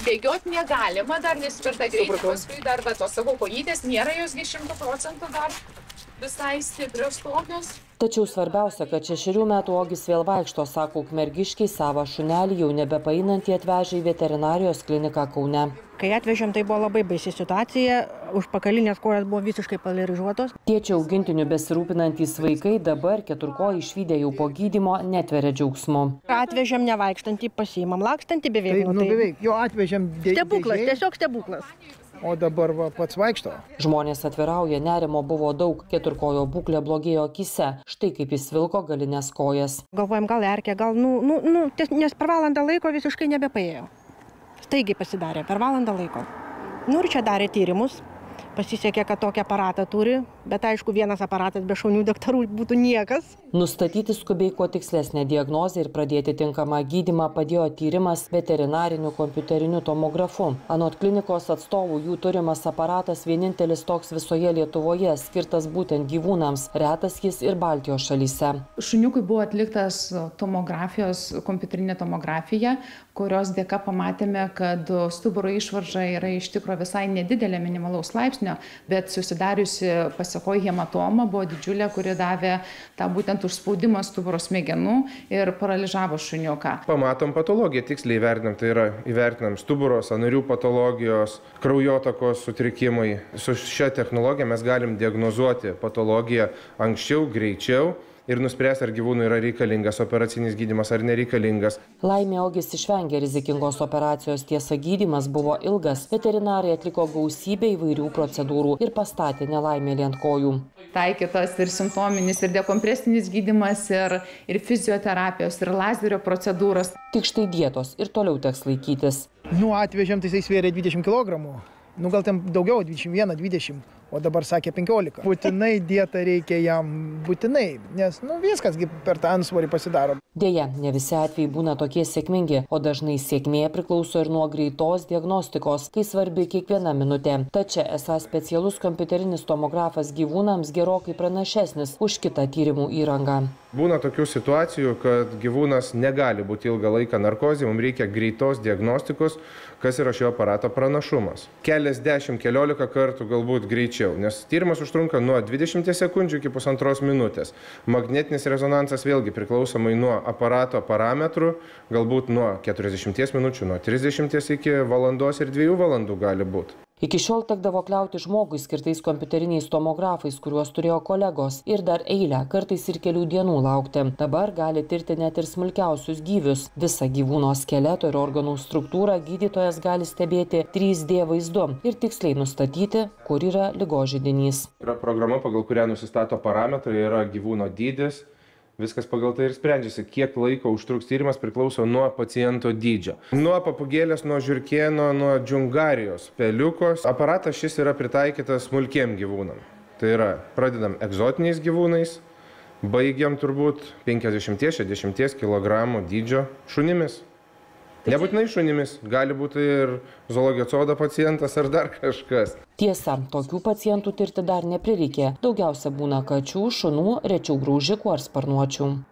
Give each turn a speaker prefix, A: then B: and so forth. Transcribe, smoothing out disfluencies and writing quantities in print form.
A: Bėgiot negalima, dar nesvirta greitį, paskui dar tos savo kojytės nėra josgi 100% dar visai stiprios tokios.
B: Tačiau svarbiausia, kad 6 metų Ogis vėl vaikšto, sako ukmergiškiai, savo šunelį jau nebepainantį atvežė į veterinarijos kliniką Kaune.
C: Kai atvežėm, tai buvo labai baisi situacija, užpakalinės kojas buvo visiškai paralyžiuotos.
B: Tėčio augintiniu besirūpinantys vaikai dabar keturkojį išvydę jau po gydymo netveria džiaugsmu.
C: Atvežėm nevaikštantį, pasiimam lakstantį beveik.
D: Tai, beveik, jo atvežėm
C: stebuklas, tiesiog stebuklas.
D: O dabar pats vaikšto.
B: Žmonės atvirauja, nerimo buvo daug, keturkojo būklė blogėjo akyse, štai kaip jis vilko galinės kojas.
C: Galvojam, gal erkė, gal, nes per valandą laiko visiškai nebepaėjo. Staigiai pasidarė, per valandą laiko. Ir čia darė tyrimus, pasisekė, kad tokį aparatą turi, bet aišku, vienas aparatas be šaunių daktarų būtų niekas.
B: Nustatyti skubiai kuo tikslesnę diagnozę ir pradėti tinkamą gydymą padėjo tyrimas veterinariniu kompiuteriniu tomografu. Anot klinikos atstovų, jų turimas aparatas vienintelis toks visoje Lietuvoje, skirtas būtent gyvūnams, retas jis ir Baltijos šalyse.
A: Šuniukui buvo atliktas kompiuterinė tomografija, kurios dėka pamatėme, kad stuburo išvarža yra iš tikro visai nedidelė, minimalaus laipsnio, bet susidariusi pasekoje hematoma buvo didžiulė, kuri davė tą būtent užspaudimą stuburo smegenų ir paralyžavo šuniuką.
E: Pamatom patologiją, tiksliai įvertinam, tai yra įvertinam stuburo, sąnarių patologijos, kraujotakos sutrikimai. Su šia technologija mes galim diagnozuoti patologiją anksčiau, greičiau ir nuspręsti, ar gyvūnui yra reikalingas operacinis gydymas ar nereikalingas.
B: Laimė Ogis išvengė rizikingos operacijos, tiesa gydymas buvo ilgas, veterinarai atliko gausybę įvairių procedūrų ir pastatė nelaimėlį ant kojų.
A: Taikytas ir simptominis, ir dekompresinis gydymas, ir fizioterapijos, ir lazerio procedūros.
B: Tik štai dietos ir toliau teks laikytis.
D: Atvežėm, tai jisai svėrė 20 kg. Gal ten daugiau, 21, 20, o dabar sakė 15. Būtinai dietą reikia jam, būtinai, nes viskas per tą antsvorį pasidaro.
B: Deja, ne visi atvejai būna tokie sėkmingi, o dažnai sėkmė priklauso ir nuo greitos diagnostikos, kai svarbi kiekviena minutė. Tačiau esą specialus kompiuterinis tomografas gyvūnams gerokai pranašesnis už kitą tyrimų įrangą.
E: Būna tokių situacijų, kad gyvūnas negali būti ilgą laiką narkozėje, mums reikia greitos diagnostikos, kas yra šio aparato pranašumas. Keliasdešimt, keliolika kartų galbūt greičiau, nes tyrimas užtrunka nuo 20 sekundžių iki pusantros minutės. Magnetinis rezonansas vėlgi priklausomai nuo aparato parametrų, galbūt nuo 40 minučių, nuo 30 iki valandos ir 2 valandų gali būti.
B: Iki šiol tekdavo kliauti žmogui skirtais kompiuteriniais tomografais, kuriuos turėjo kolegos, ir dar eilę, kartais ir kelių dienų laukti. Dabar gali tirti net ir smulkiausius gyvius. Visą gyvūno skeleto ir organų struktūrą gydytojas gali stebėti 3D vaizdu ir tiksliai nustatyti, kur yra ligos židinys.
E: Yra programa, pagal kurią nusistato parametrai, yra gyvūno dydis. Viskas pagal tai ir sprendžiasi, kiek laiko užtruks tyrimas priklauso nuo paciento dydžio. Nuo papūgėlės, nuo žiurkėno, nuo džiungarijos, peliukos. Aparatas šis yra pritaikytas smulkiem gyvūnam. Tai yra, pradedam egzotiniais gyvūnais, baigiam turbūt 50-60 kg dydžio šunimis. Nebūtinai šunimis, gali būti ir zoologijos sodo pacientas ar dar kažkas.
B: Tiesa, tokių pacientų tirti dar neprireikė. Daugiausia būna kačių, šunų, rečiau graužikų ar sparnuočių.